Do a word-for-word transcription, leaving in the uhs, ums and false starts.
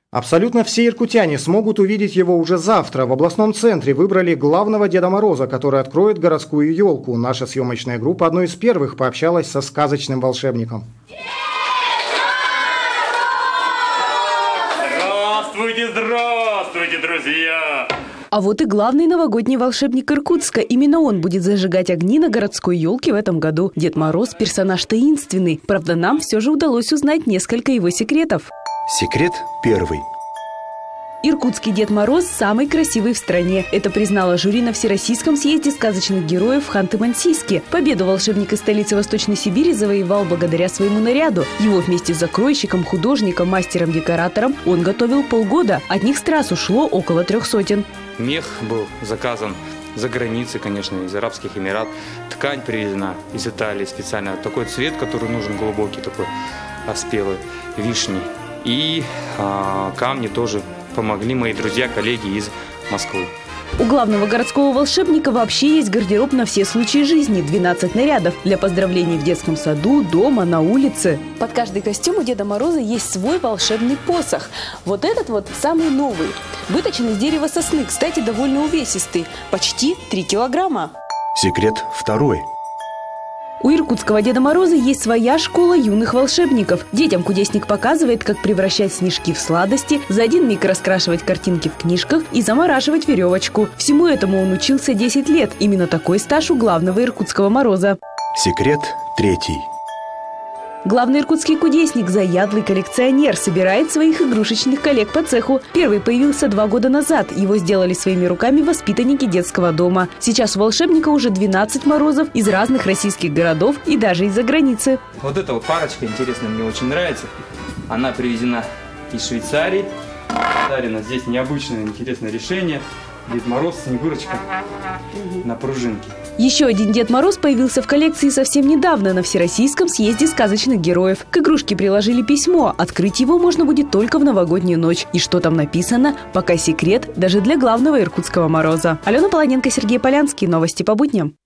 Абсолютно все иркутяне смогут увидеть его уже завтра. В областном центре выбрали главного Деда Мороза, который откроет городскую елку. Наша съемочная группа одной из первых пообщалась со сказочным волшебником. Здравствуйте, здравствуйте, друзья! А вот и главный новогодний волшебник Иркутска. Именно он будет зажигать огни на городской елке в этом году. Дед Мороз – персонаж таинственный. Правда, нам все же удалось узнать несколько его секретов. Секрет первый. Иркутский Дед Мороз самый красивый в стране. Это признало жюри на Всероссийском съезде сказочных героев в Ханты-Мансийске. Победу волшебник из столицы Восточной Сибири завоевал благодаря своему наряду. Его вместе с закройщиком, художником, мастером-декоратором он готовил полгода. Одних страз ушло около трех сотен. Мех был заказан за границей, конечно, из Арабских Эмират. Ткань привезена из Италии специально. Такой цвет, который нужен, глубокий такой, оспелый, вишни. И а, камни тоже помогли мои друзья, коллеги из Москвы. У главного городского волшебника вообще есть гардероб на все случаи жизни. двенадцать нарядов для поздравлений в детском саду, дома, на улице. Под каждый костюм у Деда Мороза есть свой волшебный посох. Вот этот вот самый новый. Выточен из дерева сосны, кстати, довольно увесистый. Почти три килограмма. Секрет второй. У иркутского Деда Мороза есть своя школа юных волшебников. Детям кудесник показывает, как превращать снежки в сладости, за один миг раскрашивать картинки в книжках и замораживать веревочку. Всему этому он учился десять лет. Именно такой стаж у главного иркутского Мороза. Секрет третий. Главный иркутский кудесник – заядлый коллекционер, собирает своих игрушечных коллег по цеху. Первый появился два года назад. Его сделали своими руками воспитанники детского дома. Сейчас у волшебника уже двенадцать Морозов из разных российских городов и даже из-за границы. Вот эта вот парочка интересная, мне очень нравится. Она привезена из Швейцарии. Дарина здесь необычное, интересное решение. Дед Мороз, Снегурочка на пружинке. Еще один Дед Мороз появился в коллекции совсем недавно на Всероссийском съезде сказочных героев. К игрушке приложили письмо. Открыть его можно будет только в новогоднюю ночь. И что там написано, пока секрет даже для главного иркутского Мороза. Алена Полоненко, Сергей Полянский. Новости по будням.